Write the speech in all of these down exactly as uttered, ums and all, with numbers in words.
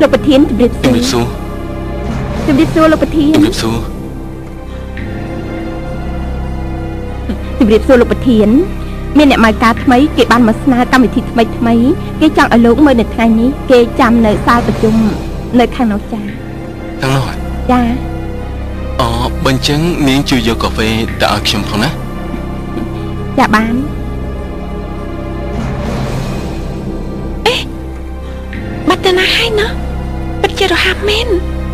លោកប្រធានជំរាបសួរជំរាបសួរលោកប្រធានជំរាបសួរជំរាបសួរលោកប្រធានមានអ្នកម៉ៅការថ្មីគេបានមកស្នើកម្មវិធីថ្មីថ្មីគេចង់ឲ្យលោកមើលនៅថ្ងៃនេះគេចាំនៅសាលប្រជុំនៅខាងនោះចាខាងនោះចាអូបើអញ្ចឹងនាងជួយយកកាហ្វេទៅឲ្យខ្ញុំផងណាចាបានអេបាត់ទៅណាហើយណាពិតជារហ័សមែន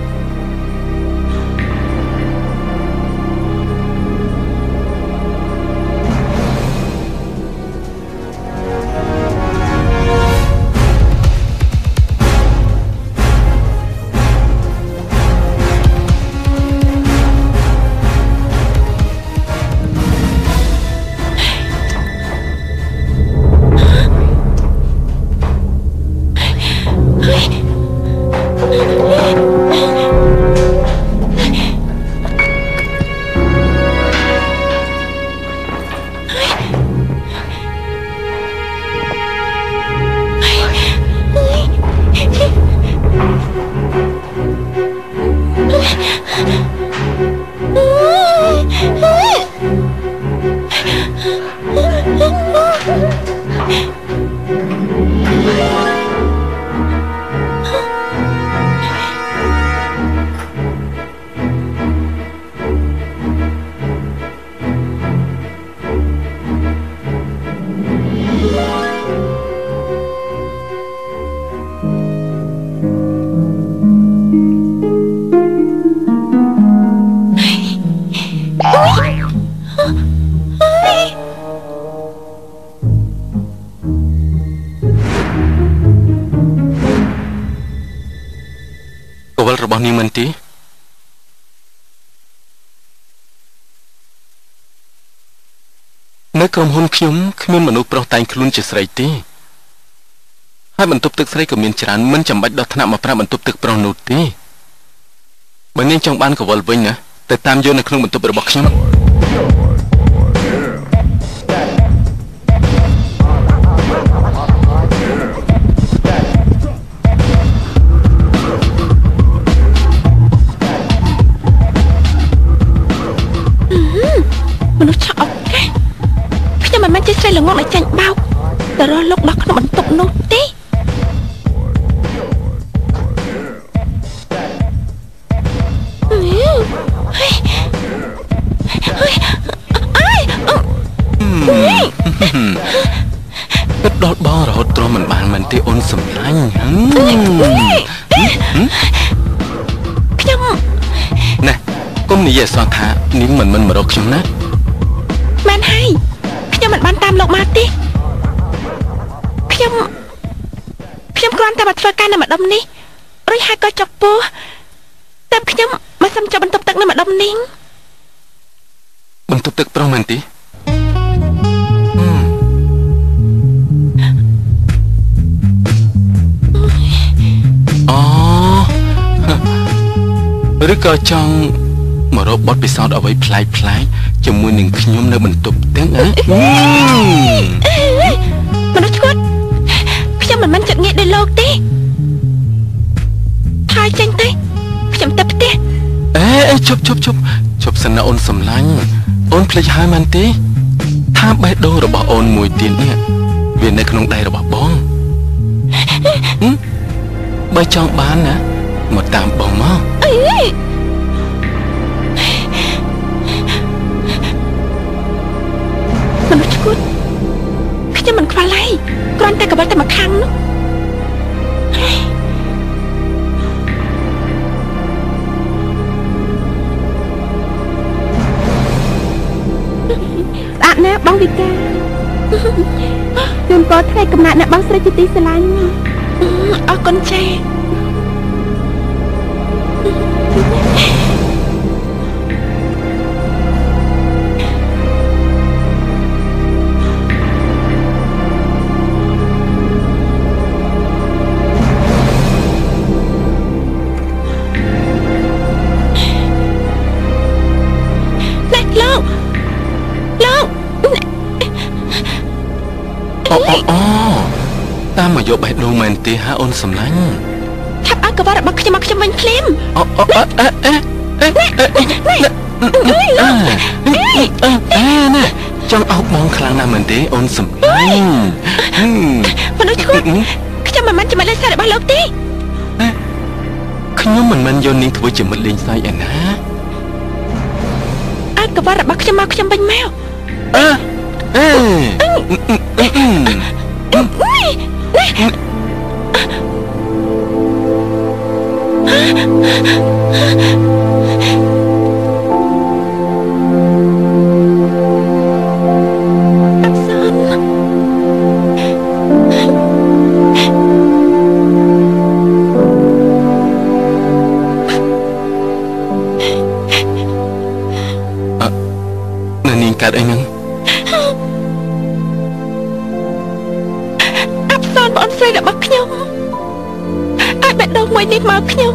របស់នាងមិនទេនៅក្រុមហ៊ុនខ្ញុំគ្មានមនុស្សប្រុសតែងខ្លួនជាស្រីទេហើយបន្ទប់ទឹកស្រីក៏មានច្រើនមិនចាំបាច់ដោះថ្នាក់មកប្រាប់បន្ទប់ទឹកប្រុសនោះទេបើនាងចង់បានកវលវិញណាទៅតាមយកនៅក្នុងបន្ទប់របស់ខ្ញុំមនុស្សឆក់អត់ខ្ញុំមិនមែនជាស្រីល្ងងដែលចាញ់បោកទៅរកលោកដល់ក្នុងបន្ទប់នោះទេពិតដល់បងរហូតទ្រាំមិនបានមែនទេអូនសម្លាញ់ខ្ញុំណែកុំនិយាយអសោះថានាងមិនមិនមករកខ្ញុំណាមែនហើយខ្ញុំមិនបានតាមលោកមកទេខ្ញុំខ្ញុំគ្រាន់តែមកធ្វើការនៅម្ដុំនេះរួចហើយក៏ចុកពោះតែខ្ញុំមកសុំចូលបន្ទប់ទឹកនៅម្ដុំនេះបន្ទប់ទឹកប្រុសមែនទេអូឬក៏ចង់មករកបទពិសោធន៍អ្វីប្លែកប្លែកជាមួយនឹងខ្ញុំនៅបន្ទប់ទឹកហ៎មនុស្សឈួតខ្ញុំមិនមែនចិត្តងាយដូចលោកទេហើយចេញទៅខ្ញុំទៅផ្ទះអេជប់ជប់ជប់ជប់សិនណាអូនសម្លាញ់អូនភ្លេចហើយមែនទេថាបេះដូងរបស់អូនមួយទៀតនេះវានៅក្នុងដៃរបស់បងបើចង់បានណាមកតាមបងមកអីមនុស្សឈួតខ្ញុំមិនខ្វល់ហើយគ្រាន់តែកបិលតែមកខាងនោះស្អាតណាស់បងវិការជូនពរថ្ងៃកំណើតអ្នកបងស្រីជាទីស្រឡាញ់អរគុណចាតាមមកយកបេះដូងមែនទេហាអូនសម្លាញ់ឆាប់ឲ្យកង្វល់របស់ខ្ញុំមកខ្ញុំវិញភ្លាមអូអូអឺអឺអឺអឺអឺណាចង់អោបបងខ្លាំងណាស់មែនទេអូនសំឡាញ់មនុស្សឈួតខ្ញុំមិនមែនជាមិត្តលេងសើចរបស់លោកទេខ្ញុំមិនមែនយកនាងធ្វើជាមិត្តលេងសើចឯណាឲ្យកង្វល់របស់ខ្ញុំមកខ្ញុំវិញមកអឺអឺកើតអីហ្នឹងអាប់សនបងស្រីរបស់ខ្ញុំអាចបេះដូងមួយនេះមកខ្ញុំ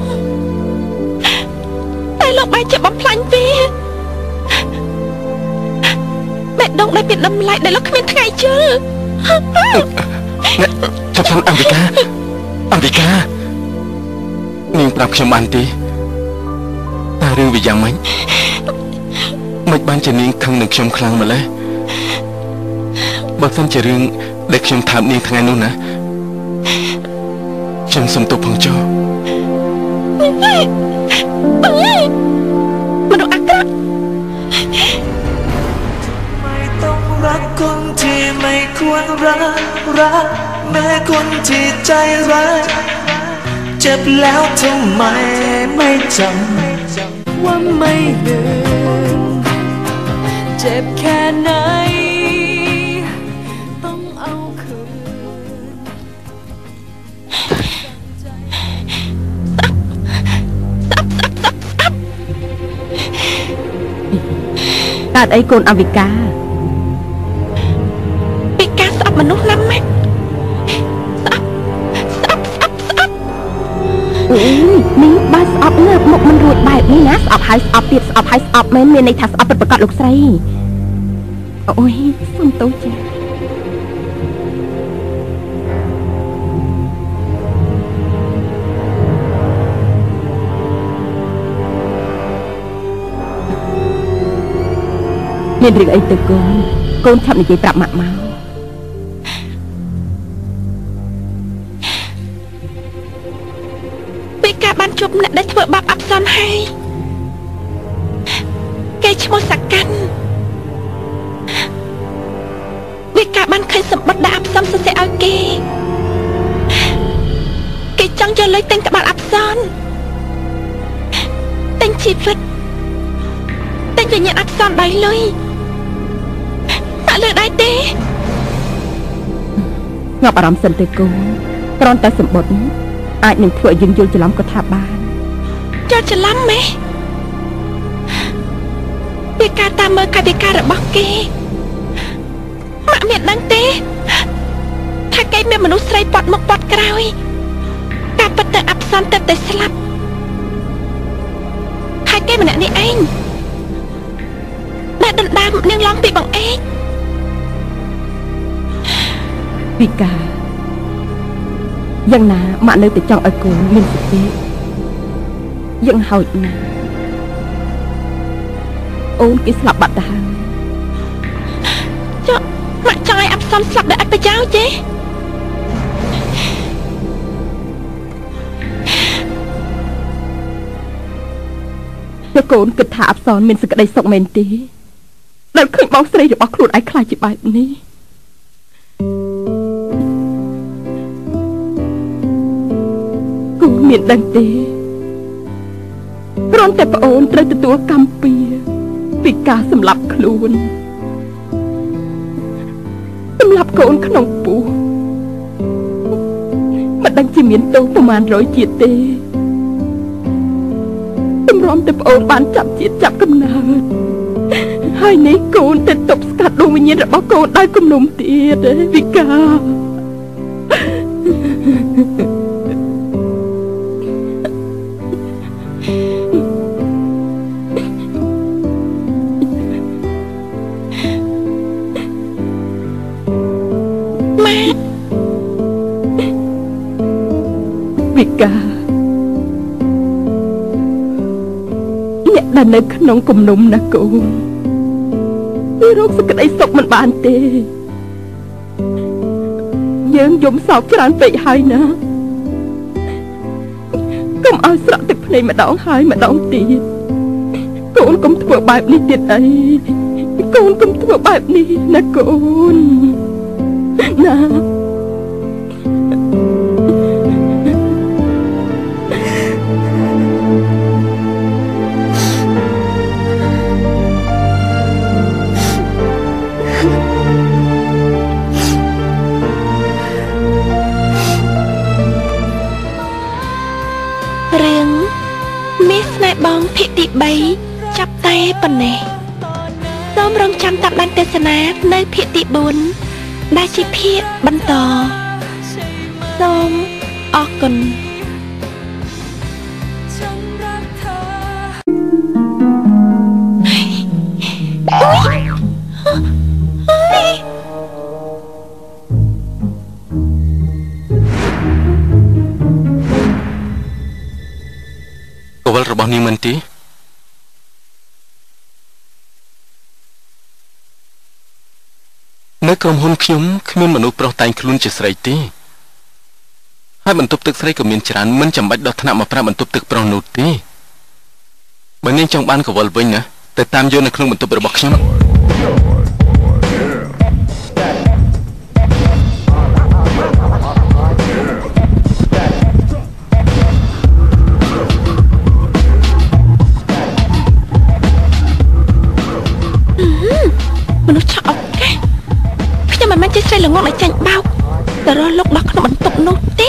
តែលោកបែរជាបំផ្លាញវាបេះដូងដែលមានតម្លៃដែលលោកគ្មានថ្ងៃជឿចាប់សិនអម្ពិកាអម្ពិកានាងប្រាប់ខ្ញុំបានទេតើរឿងវាយ៉ាងម៉េចមិនបានជានាងខឹងនឹងខ្ញុំខ្លាំងម្ល៉េះបើសិនជារឿងដែលខ្ញុំថើបនាងថ្ងៃនោះណាខ្ញុំសុំទោសផងចុះមនុស្សអាក្រក់ไม่ต้องรักคนที่ไม่ควรรักรักแม้คนที่ใจร้ายเจ็บแล้วทำไมไม่จำว่าไม่ลืมเจ็บแค่ไหนต้องเอาคืนកើតអីកូនអវិកាពីការស្អប់មនុស្សណាស់ម៉េចស្អប់ស្អប់ស្អប់ស្អប់អឺនេះបើស្អប់លើកមុខមិនរួចបែបនេះណាស្អប់ហើយស្អប់ទៀតស្អប់ហើយស្អប់មែនមានន័យថាស្អប់ពិតប្រាកដលោកស្រីអូយសុំទោសចាមានរឿងអីទៅកូនកូនឆាប់និយាយប្រាប់ម៉ាក់មកពេលការបានជួបអ្នកដែលធ្វើបាបអាប់សនហើយគេឈ្មោះសកាន់វាការបានឃើញសម្បត្តិដែលអាប់សនសរសេរឲ្យគេគេចង់យកលុយទិញក្បាលអាប់សនទិញជីវិតទិញវិញ្ញាណអាប់សនដោយលុយលើដៃទេងាប់អារម្មណ៍សិនទៅកូនគ្រាន់តែសម្បត្តិអាចនឹងធ្វើឲ្យយើងយល់ច្រឡំក៏ថាបានយល់ច្រឡំម៉េចពីការតាមមើលកាយវិការរបស់គេម៉ាក់មានដឹងទេថាគេមានមនុស្សស្រីពាត់មុខពាត់ក្រោយការពិតទៅអាប់សនទៅតែស្លាប់ហើយគេម្នាក់នេះឯងដែលដណ្ដើមនាងឡងពីបងឯងវិការយ៉ាងណាម៉ាក់នៅតែចង់ឲ្យកូនមានសតិយ៉ាងហោចណាស់អូនគេស្លាប់បាត់ទៅហើយចុះម៉ាក់ចង់ឲ្យអាប់សនស្លាប់ដោយអត់ប្រយោជន៍ទេតែកូនគិតថាអាប់សនមានសេចក្តីសុខមែនទេដែលឃើញបងស្រីរបស់ខ្លួនឯងខ្លាចជាបែបនេះមានដឹងទេគ្រាន់តែប្អូនត្រូវទទួលកម្មពៀពីការសម្លាប់ខ្លួនសម្លាប់កូនក្នុងពោះមិនដឹងជាមានទោសប្រមាណរយជាតិទេតម្រាំតែប្អូនបានចាប់ជាតិចាប់កំណើតហើយនេះកូនទៅទប់ស្កាត់ដួងវិញ្ញាណរបស់កូនដោយគំនុំទៀតវិការវិការដែលនៅក្នុងគំនុំណាកូនវារកសេចក្តីសុខមិនបានទេយើងយំសោកច្រើនពេកហើយណាកុំឲ្យស្រក់ទឹកភ្នែកម្ដងហើយម្ដងទៀតកូនកុំធ្វើបែបនេះទៀតអីកូនកុំធ្វើបែបនេះណាកូនណារឿងមាសស្នេហ៍បងភាគទីបីចាប់តែប៉ុណ្ណេះសូមរងចាំតាមដានទស្សនានៅភាគទីបួនដែលជាភាគបន្តសូមអរគុណកវលរបស់នាងមិនទេនៅក្រុមហ៊ុនខ្ញុំគ្មានមនុស្សប្រុសតែងខ្លួនជាស្រីទេហើយបន្ទប់ទឹកស្រីក៏មានច្រើនមិនចាំបាច់ដោះថ្នាក់មកប្រើបន្ទប់ទឹកប្រុសនោះទេបើនាងចង់បានកវលវិញណាទៅតាមយកនៅក្នុងបន្ទប់របស់ខ្ញុំមនុស្សឆក់អត់កាខ្ញុំមិនមែនជាស្រីល្ងងដែលចាញ់បោកទៅរកលោកដល់ក្នុងបន្ទប់នោះទេ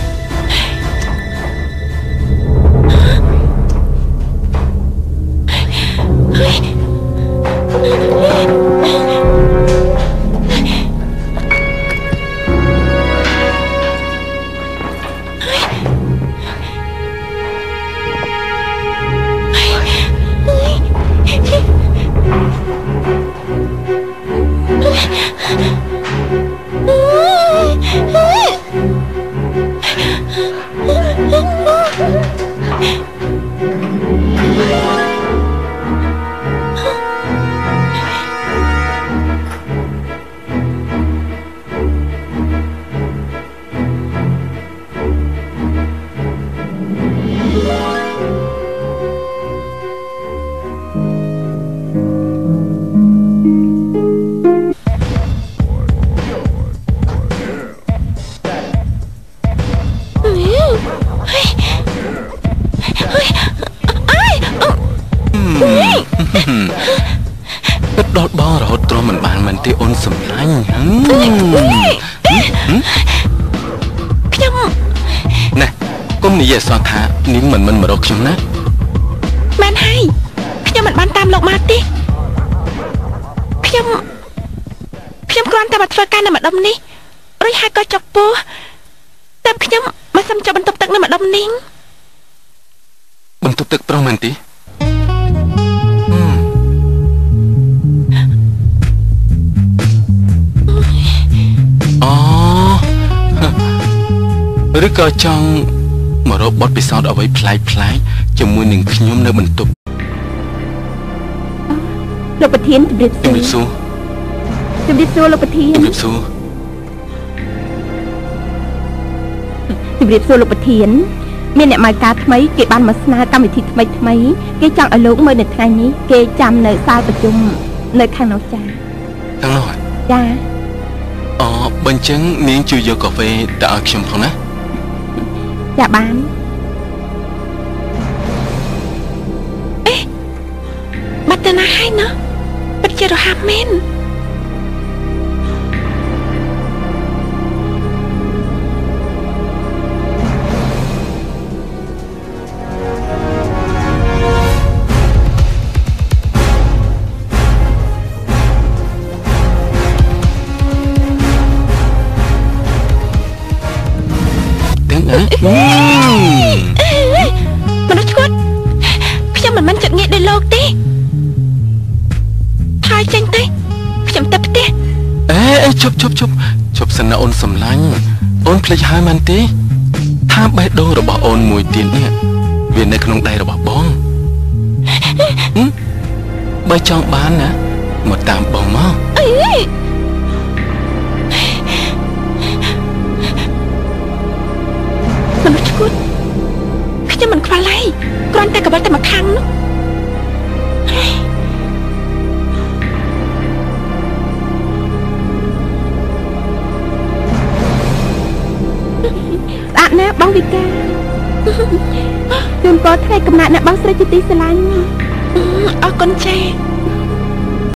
ពិតដល់បងរហូតទ្រាំមិនបានមែនទេអូនសម្លាញ់ខ្ញុំណែកុំនិយាយសោះថានាងមិនមិនមករកខ្ញុំណាមែនហើយខ្ញុំមិនបានតាមលោកមកទេខ្ញុំខ្ញុំគ្រាន់តែមកធ្វើការនៅម្ដុំនេះរួចហើយក៏ចុកពោះតែខ្ញុំមកសុំចុះបន្ទប់ទឹកនៅម្ដុំនេះបន្ទប់ទឹកប្រុសមែនទេឬក៏ចង់មករកបទពិសោធន៍អ្វីប្លែកប្លែកជាមួយនឹងខ្ញុំនៅបន្ទប់លោកប្រធានជម្រាបសួរជម្រាបសួរលោកប្រធានជម្រាបសួរជម្រាបសួរលោកប្រធានមានអ្នកម៉ៅការថ្មីគេបានមកស្នើកម្មវិធីថ្មីថ្មីគេចង់ឲ្យលោកមើលនៅថ្ងៃនេះគេចាំនៅសាលប្រជុំនៅខាងនោះចាខាងនោះចាអូបើអញ្ចឹងនាងជួយយកកាហ្វេទៅឲ្យខ្ញុំផងណាចាបានអេបាត់ទៅណាហើយណាពិតជារហ័សមែនមនុស្សឈួតខ្ញុំមិនមិនចិត្តងាកដោយលោកទេហើយចេញទៅខ្ញុំទៅផ្ទះអេអេជប់ជប់ជប់ជប់សិនណាអូនសំឡាញ់អូនភ្លេចហើយមែនទេថាបេះដូងរបស់អូនមួយទៀតនេះវានៅក្នុងដៃរបស់បងបើចង់បានណាមកតាមបងមកអីមនុស្សឈួតខ្ញុំមិនខ្វល់ហើយគ្រាន់តែកបិលតែមកខាងនោះស្អាតណាស់បងវិកាជូនពរថ្ងៃកំណើតអ្នកបងស្រីជាទីស្រឡាញ់អរគុណចា៎